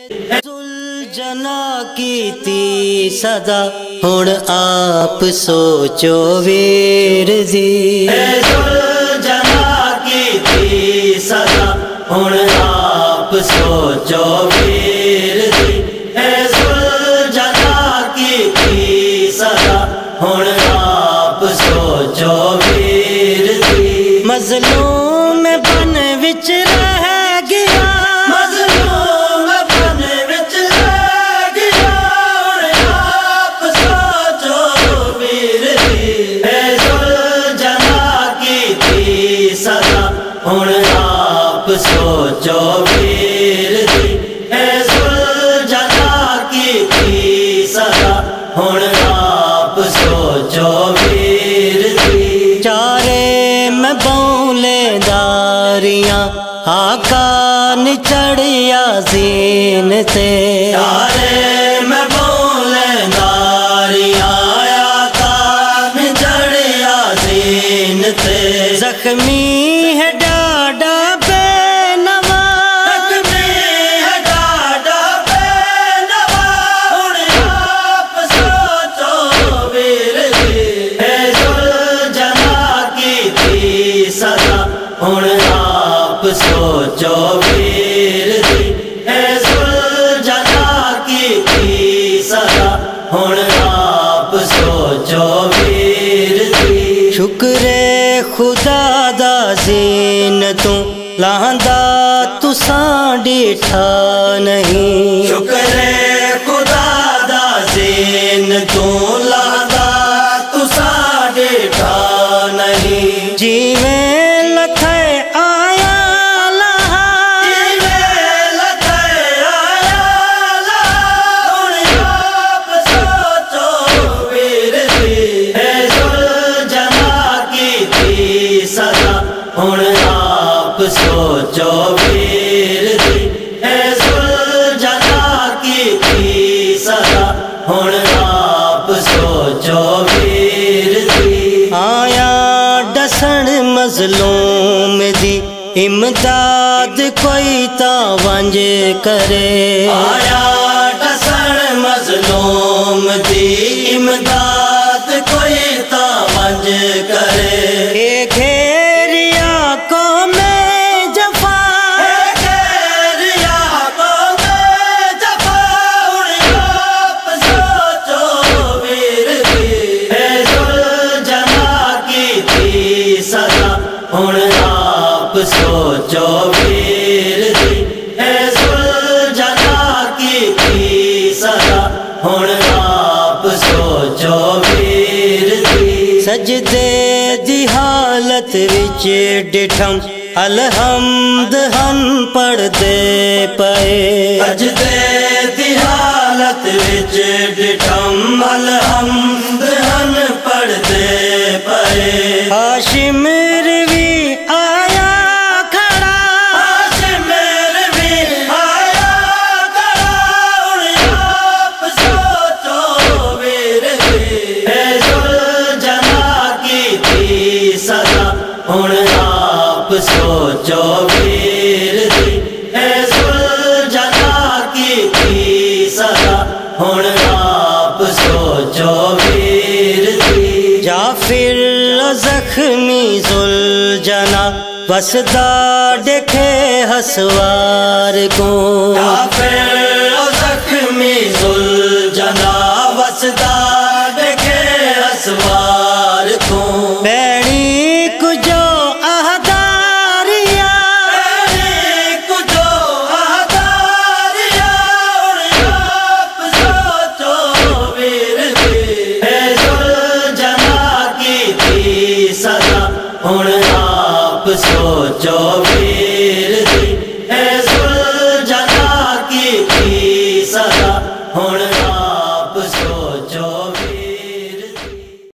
ذوالجنا کیتی صدا ہن آپ سوچو ویر دی ذوالجنا کیتی صدا ہن آپ سوچو ویر دی ذوالجنا کیتی صدا ہن آپ سوچو ویر دی مظلوم بن وچ رہ گیا مظلوم بن وچ رہ گیا آپ سوچو ویر دی ذوالجنا کیتی صدا ہن آپ سوچو ویر دی ذوالجنا کیتی صدا ہن آپ سوچو ویر دی چارے میں بولے داریاں آقا نے چڑھیا زین تے چارے میں بولے داریاں آقا نے چڑھیا زین تے زخمی ہے ڈاڈا بے نوا زخمی ہے ڈاڈا بے نوا ہن آپ سوچو ویر دی ذوالجنا کیتی صدا ہن آپ سوچو ویر دی ذوالجنا کیتی صدا ہن آپ سوچو ویر دی شکر خدا دا زین تو لاندا تساں ڈیٹھا نہیں شکر خدا دا زین تو لاندا تساں ڈیٹھا نہیں جیویں لکھے آیا لہا جیویں لکھے آیا لہا ہن آپ سوچو ویر دی ذوالجنا کیتی صدا ہن آپ سوچو ویر دی ذوالجنا کیتی صدا ہن آپ سوچو ویر دی آیا ڈسن مظلوم دی امداد کوئی تا ونج کرے آیا ڈسن مظلوم دی امداد کوئی تا ونج کرے اے گھیریا قوم جفا اے گھیریا قوم جفا ہن آپ سوچو ویر دی ذوالجنا کیتی صدا ہن آپ سوچو ویر دی ذوالجنا کیتی صدا ہن آپ سوچو ویر دی سجدے دی حالت وچ ڈٹھم الحمد ہن پڑھ دے پئے سجدے دی حالت وچ ڈٹھم الحمد ہن پڑھ دے پئے ہاشم روی آیا کھڑا ہاشم روی آیا کھڑا ہن آپ سوچو ویر دی ذوالجنا کیتی صدا ہن آپ سوچو ویر دی ذوالجنا کیتی صدا ہن آپ سوچو ویر دی جعفر زخمی ذوالجنا وسدا دیکھے ہسوار کو جعفر زخمی ذوالجنا وسدا دیکھے ہسوار کو بیڑی کجو اہداریا بیڑی کجو اہداریا ہن آپ سوچو ویر دی ذوالجنا کیتی صدا ہن آپ سوچو ویر